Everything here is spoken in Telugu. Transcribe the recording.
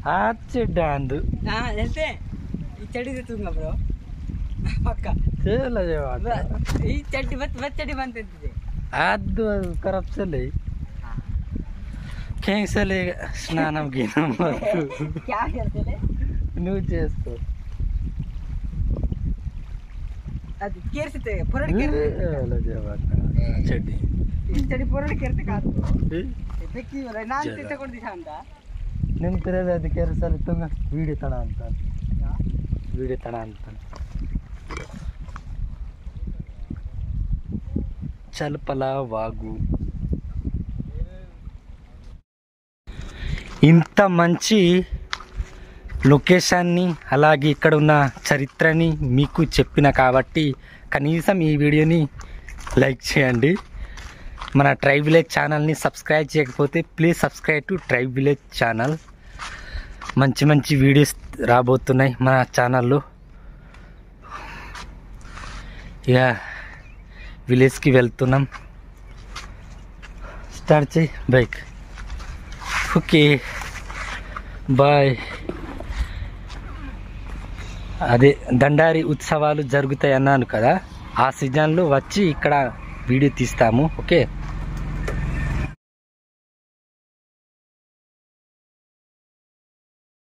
చెడ్డాందు వెళ్తే ఈ చెడి తెచ్చుకుందా బ్రో పక్క ఈ చెడ్డి చెడి ಬಂತಿದೆ ಅದು ಕರಪ್ ಚಲೆ కేసలే స్నానం గీనం నువ్వు చేసుకో అది కేర్సితే పొరడి చెడ్డి చెడి పొరడి కేర్తే కాదు ಬೆಕ್ಕಿ ನಾನು ತೆಗೆದುಕೊಂಡು ಅಂತ ನಿಮ್ ತಿರಲ್ಲ ಅದು ಕೆರಸಲ್ಲಿ ತುಂಗ ವೀಡಿಯೋ ತಣ ಅಂತ చలపల వాగు ఇంత మంచి లొకేషన్ని అలాగే ఇక్కడ ఉన్న చరిత్రని మీకు చెప్పిన కాబట్టి కనీసం ఈ వీడియోని లైక్ చేయండి. మన ట్రైబ్ విలేజ్ ఛానల్ని సబ్స్క్రైబ్ చేయకపోతే please subscribe to tribe village channel. మంచి మంచి వీడియోస్ రాబోతున్నాయి మన ఛానల్లో. ఇక విలేజ్కి వెళ్తున్నాం. స్టార్ట్ చేయి బైక్. Okay bye. అదే దండారి ఉత్సవాలు జరుగుతాయి అన్నాను కదా, ఆ సీజన్లో వచ్చి ఇక్కడ వీడియో తీస్తాము. ఓకే.